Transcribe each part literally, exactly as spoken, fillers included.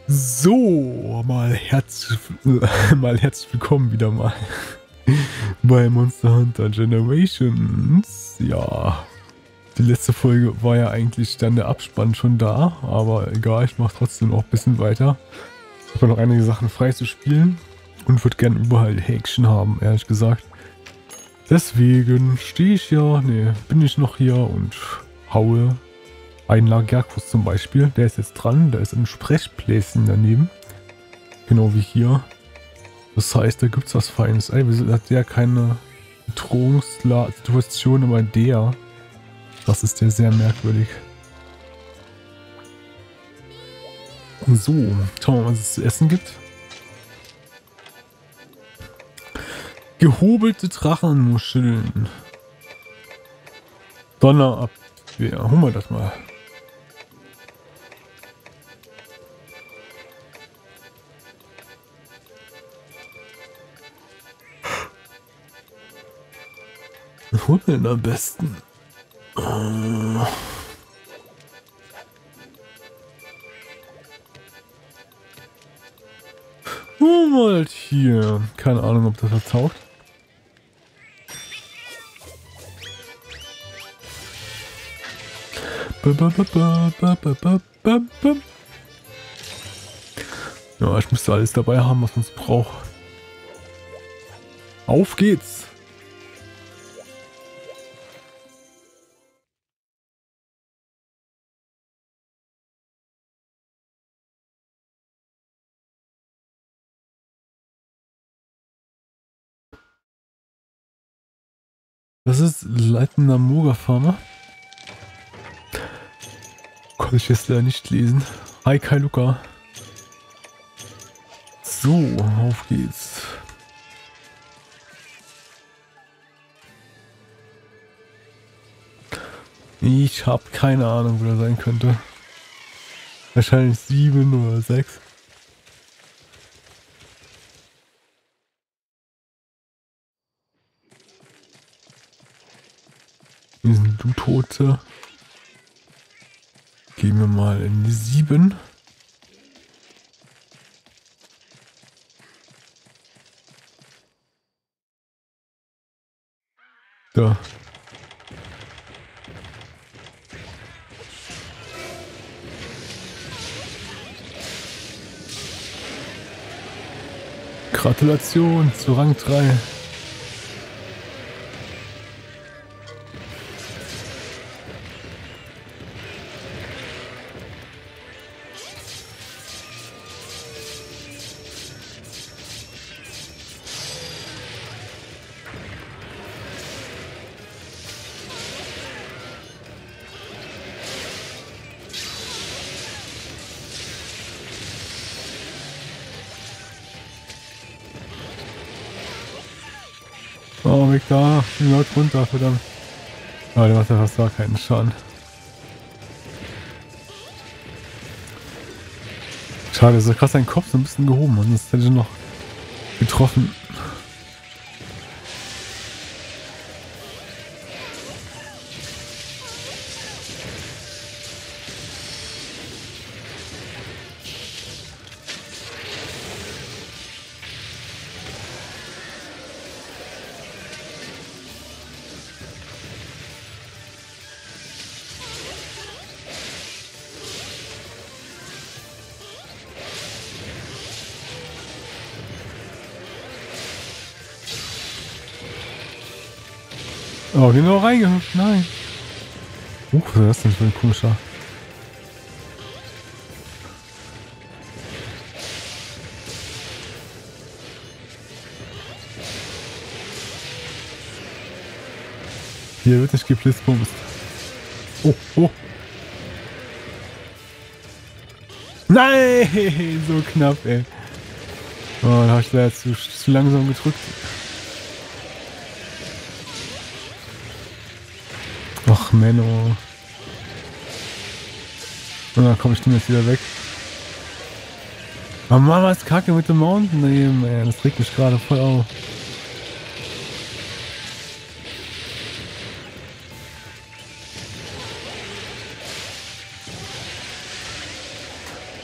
So, mal herzlich, äh, mal herzlich willkommen wieder mal bei Monster Hunter Generations. Ja, die letzte Folge war ja eigentlich dann der Abspann schon da, aber egal, ich mache trotzdem noch ein bisschen weiter. Ich habe noch einige Sachen frei zu spielen und würde gerne überall Häkchen haben, ehrlich gesagt. Deswegen stehe ich ja, ne, bin ich noch hier und haue ein Lagerkus zum Beispiel. Der ist jetzt dran, da ist ein Sprechbläschen daneben. Genau wie hier. Das heißt, da gibt es was Feines. Ey, wir hat der keine Bedrohungssituation, aber der, das ist der sehr merkwürdig. So, schauen wir mal, was es zu essen gibt. Gehobelte Drachenmuscheln. Donnerabwehr. Holen wir das mal. Was holen wir denn am besten? Äh oh, mal hier. Keine Ahnung, ob das was taugt. Ja, ich müsste alles dabei haben, was man braucht. Auf geht's! Das ist leitender Moga-Farmer. Konnte ich jetzt leider nicht lesen. Hi Kai Luca. So, auf geht's. Ich habe keine Ahnung, wo der sein könnte. Wahrscheinlich sieben oder sechs. Hier sind du Tote. Gehen wir mal in die sieben. Da. Gratulation zu Rang drei. Oh, weg da. Ich bin laut runter, verdammt. Aber der macht ja fast gar keinen Schaden. Schade, so krass sein Kopf so ein bisschen gehoben. Und das hätte ich noch getroffen. Oh, den noch reingehüpft, nein. Uh, was ist das denn für ein komischer? Hier wird nicht geblitzbumst. Oh, oh. Nein, so knapp, ey. Oh, da habe ich leider zu, zu langsam gedrückt. Ach, Menno. Und dann komme ich dem jetzt wieder weg. Aber Mama ist kacke mit dem Mountain nehmen, ey. Das regt mich gerade voll auf.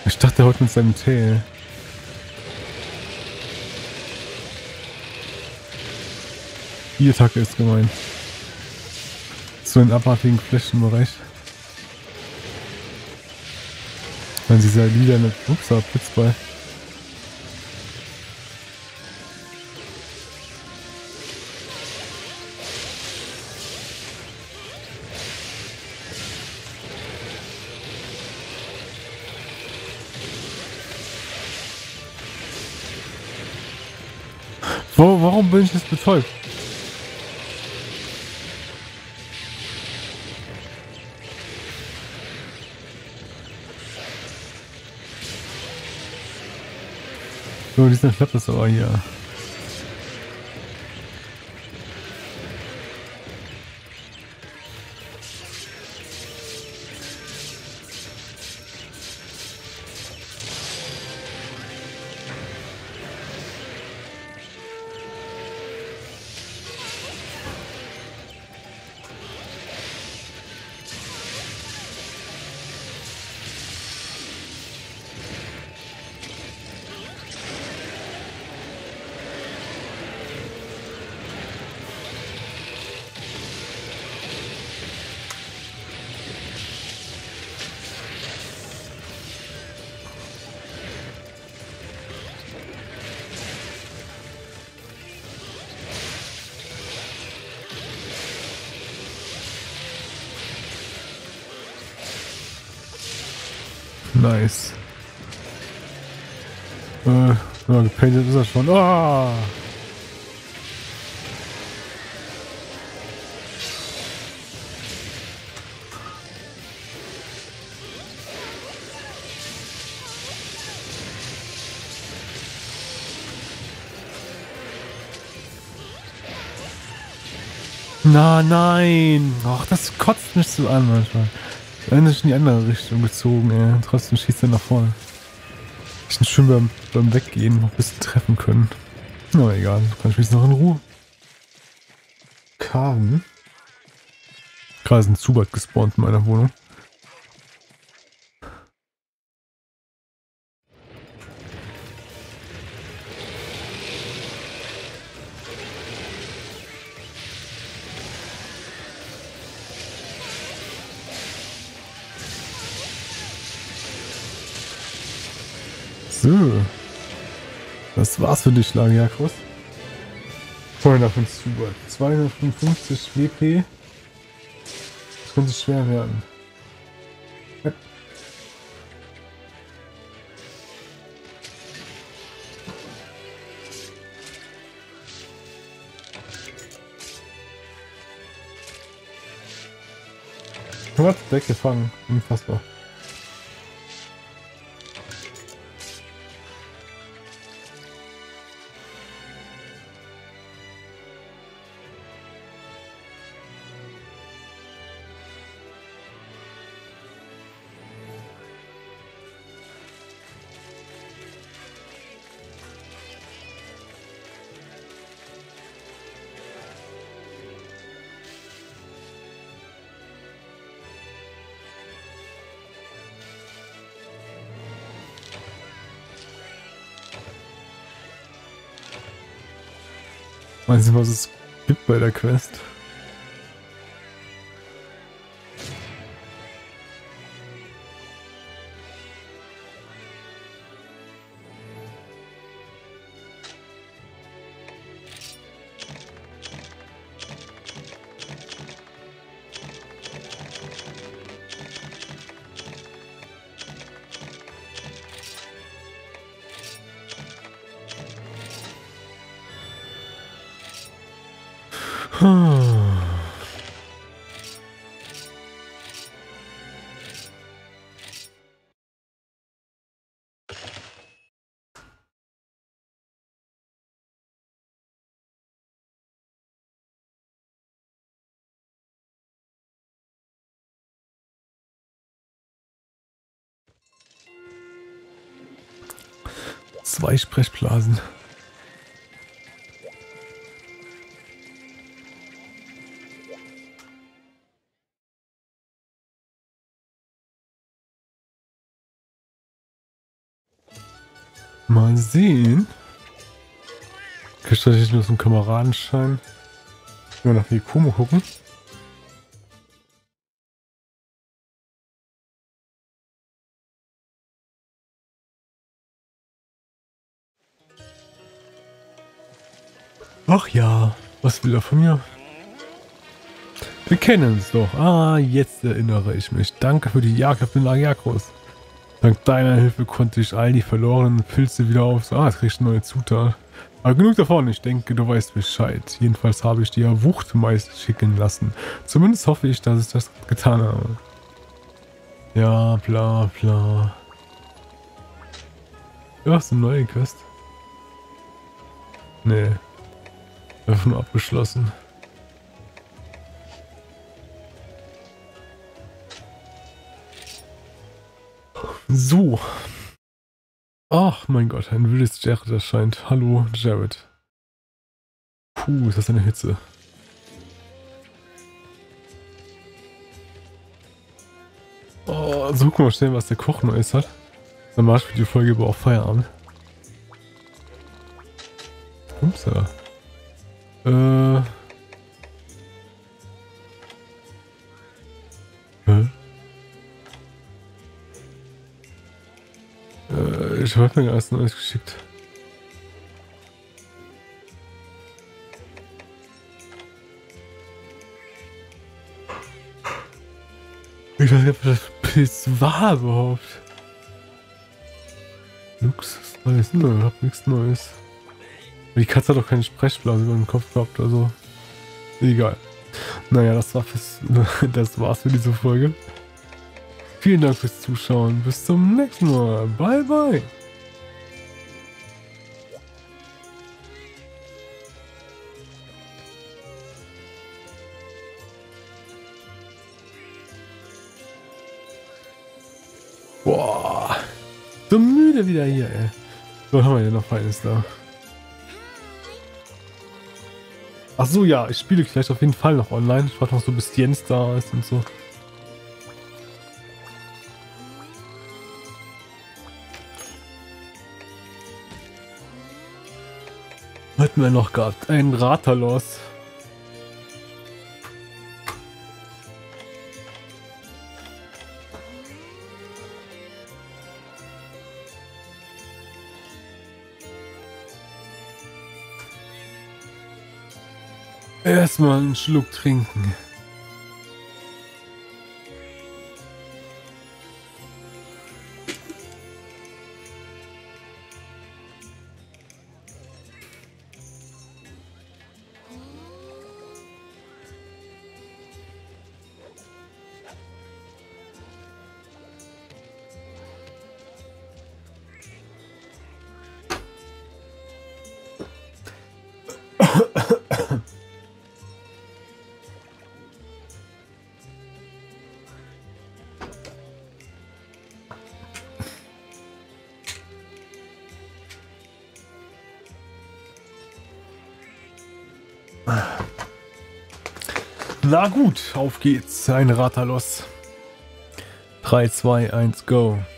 Ich dachte, er haut mit seinem Tail. Die Attacke ist gemein. So einen abartigen Flächenbereich. Dann dieser lilane Upsa Blitzball. Wo, warum bin ich jetzt betäubt? So, diesmal klappt das aber hier. Nice. Äh, ja, gepainted ist er schon. Ah! Na, nein! Ach, das kotzt mich so an manchmal. Dann ist in die andere Richtung gezogen, ey. Trotzdem schießt er nach vorne. Ich hätte schön beim, beim Weggehen noch ein bisschen treffen können. Na egal, kann ich mich noch in Ruhe. Karten. Gerade ist ein Zubat gespawnt in meiner Wohnung. So. Das war's für dich, Lagiakos. zweihundertfünfzig Zubat. zweihundertfünfundfünfzig W P. Das könnte schwer werden. Ja. Was? Weggefangen. Unfassbar. Meinst du, was es gibt bei der Quest? Zwei Sprechblasen. Mal sehen. Kriegst du nicht nur so einen Kameradenschein? Nur nach Vikomo gucken. Ach ja, was will er von mir? Wir kennen uns doch. Ah, jetzt erinnere ich mich. Danke für die Jagd auf den Lagerkos. Dank deiner Hilfe konnte ich all die verlorenen Pilze wieder auf. Ah, jetzt krieg ich eine neue Zutat. Aber genug davon, ich denke, du weißt Bescheid. Jedenfalls habe ich dir Wuchtmais schicken lassen. Zumindest hoffe ich, dass ich das getan habe. Ja, bla bla. Ja, ist eine neue Quest. Nee. Einfach nur abgeschlossen. So. Ach mein Gott, ein wildes Jared erscheint. Hallo, Jared. Puh, ist das eine Hitze. Oh, so, guck mal schnell, was der Koch Neues hat. Dann mach ich für die Folge aber auch Feierabend. Upsa. Äh. Hä? Äh, ich habe mir gar nichts Neues geschickt. Ich weiß nicht, ob das Pilz war überhaupt. Nix Neues. Nö, ich hab nichts Neues. Die Katze hat doch keine Sprechblase über den Kopf gehabt, also. Egal. Naja, das war fürs, das war's für diese Folge. Vielen Dank fürs Zuschauen. Bis zum nächsten Mal. Bye, bye. Boah. So müde wieder hier, ey. Was haben wir denn noch Feines da? Ach so, ja, ich spiele gleich auf jeden Fall noch online. Ich warte noch so, bis Jens da ist und so. Hatten wir noch gehabt? Ein Ratalos. Erstmal einen Schluck trinken. Na gut, auf geht's. Ein Ratalos. drei, zwei, eins, go.